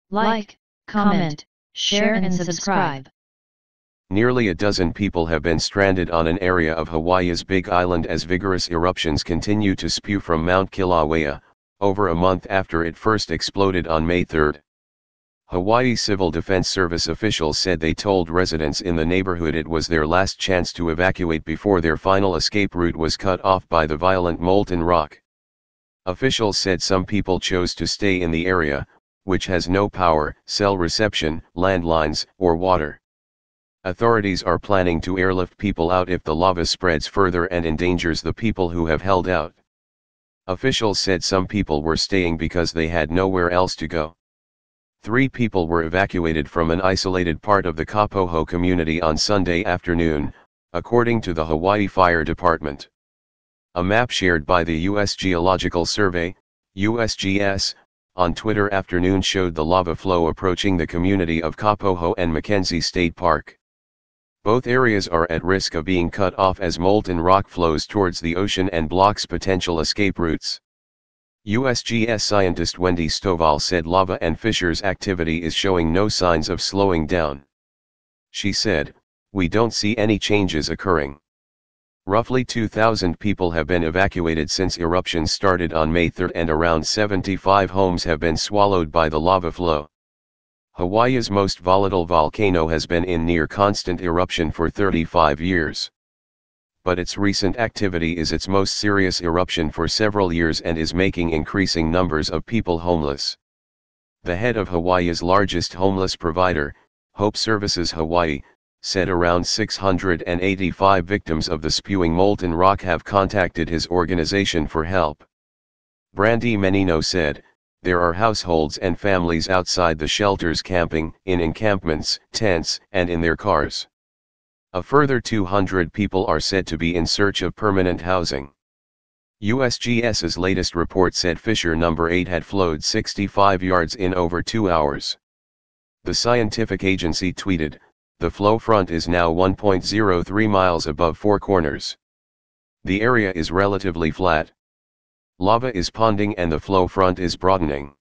Like, comment, share and subscribe. Nearly a dozen people have been stranded on an area of Hawaii's Big Island as vigorous eruptions continue to spew from Mount Kilauea, over a month after it first exploded on May 3. Hawaii Civil Defense Service officials said they told residents in the neighborhood it was their last chance to evacuate before their final escape route was cut off by the violent molten rock. Officials said some people chose to stay in the area, which has no power, cell reception, landlines, or water. Authorities are planning to airlift people out if the lava spreads further and endangers the people who have held out. Officials said some people were staying because they had nowhere else to go. 3 people were evacuated from an isolated part of the Kapoho community on Sunday afternoon, according to the Hawaii Fire Department. A map shared by the U.S. Geological Survey, USGS, on Twitter afternoon showed the lava flow approaching the community of Kapoho and Mackenzie State Park. Both areas are at risk of being cut off as molten rock flows towards the ocean and blocks potential escape routes. USGS scientist Wendy Stovall said lava and fissures activity is showing no signs of slowing down. She said, "We don't see any changes occurring." Roughly 2,000 people have been evacuated since eruptions started on May 3 and around 75 homes have been swallowed by the lava flow. Hawaii's most volatile volcano has been in near constant eruption for 35 years. But its recent activity is its most serious eruption for several years and is making increasing numbers of people homeless. The head of Hawaii's largest homeless provider, Hope Services Hawaii, said around 685 victims of the spewing molten rock have contacted his organization for help. Brandy Menino said, "There are households and families outside the shelters camping, in encampments, tents, and in their cars. A further 200 people are said to be in search of permanent housing." USGS's latest report said fissure number 8 had flowed 65 yards in over 2 hours. The scientific agency tweeted, "The flow front is now 1.03 miles above Four Corners. The area is relatively flat. Lava is ponding and the flow front is broadening."